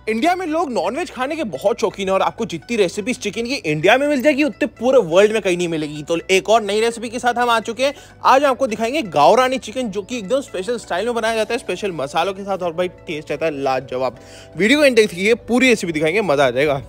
India में लोग nonveg खाने के बहुत शौकीन है और आपको जितनी रेसिपीज चिकन की इंडिया में मिल जाएगी उतने पूरे वर्ल्ड में कहीं नहीं मिलेगी। तो एक और नई रेसिपी के साथ हम आ चुके हैं। आज आपको दिखाएंगे गावरानी चिकन, जो कि एकदम स्पेशल स्टाइल में बनाया जाता है, स्पेशल मसालों के साथ, और भाई टेस्ट रहता है लाजवाब। वीडियो को एंड तक देखिए, पूरी रेसिपी दिखाएंगे, मजा आ जाएगा।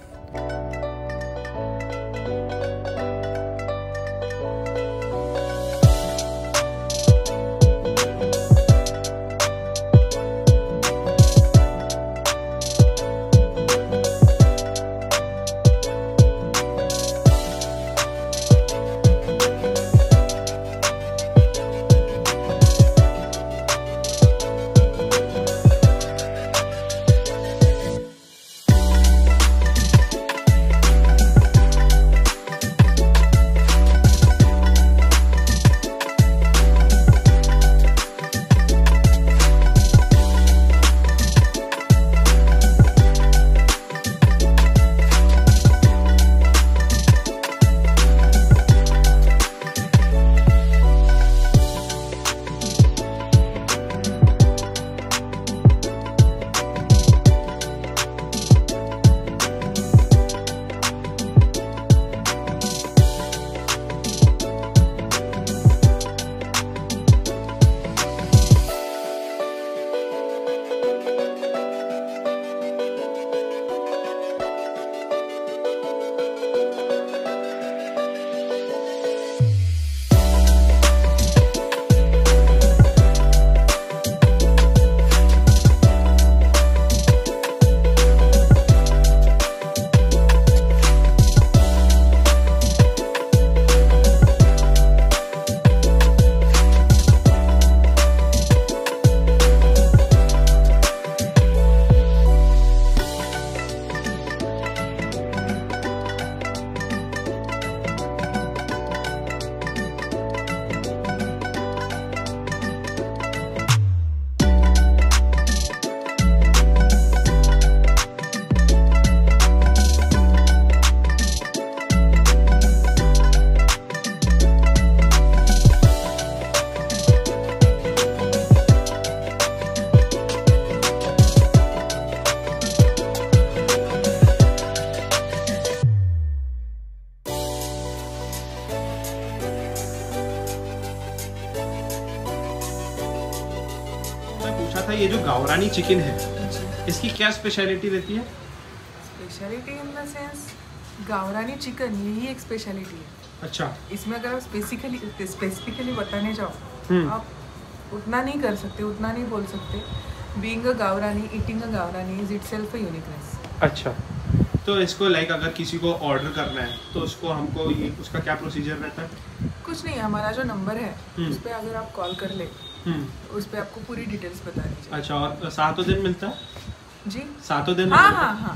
पूछा था, ये जो गावरानी चिकन है इसकी क्या स्पेशलिटी रहती है? स्पेशलिटी इन द सेंस गावरानी चिकन यही एक स्पेशलिटी है। अच्छा, इसमें अगर आप स्पेसिफिकली बताने जाओ आप उतना नहीं कर सकते, उतना नहीं बोल सकते। बीइंग अ गावरानी, ईटिंग अ गावरानी इज इटसेल्फ अ यूनिकनेस। अच्छा, तो इसको अगर किसी को ऑर्डर करना है तो उसको हमको उसका क्या प्रोसीजर रहता है? कुछ नहीं, हमारा जो नंबर है उस पर अगर आप कॉल कर ले उस पे आपको पूरी डिटेल्स बता दीजिए। अच्छा, और 7 दिन मिलता है जी? 7 दिन? हाँ,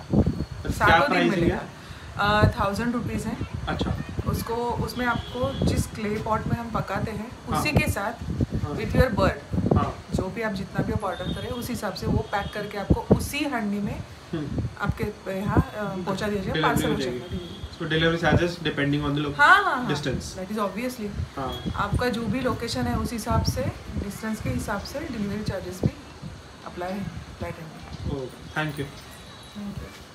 7 दिन मिलेगा। 1000 रुपीज़ है। अच्छा, उसमें आपको जिस क्ले पॉट में हम पकाते हैं उसी के साथ विथ योर बर्ड, जो भी आप जितना भी आप ऑर्डर करें उस हिसाब से वो पैक करके आपको उसी हंडी में आपके यहाँ पहुँचा दिया जाएगा, पार्सल हो जाएगा। So delivery charges depending on the distance. That is obviously. आपका जो भी लोकेशन है उस हिसाब से, डिस्टेंस के हिसाब से डिलीवरी चार्जेस भी अप्लाई है। Thank you.